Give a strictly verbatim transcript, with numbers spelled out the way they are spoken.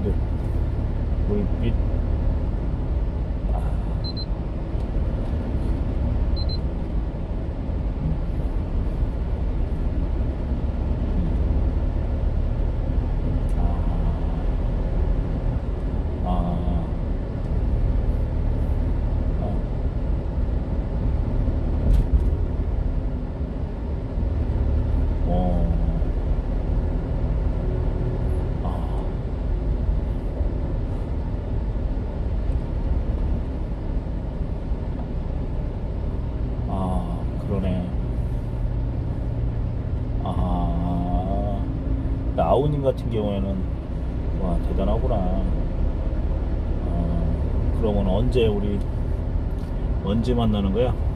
여러분들 물빛. 아우님 같은 경우에는 와 대단하구나. 어, 그러면 언제 우리 언제 만나는 거야?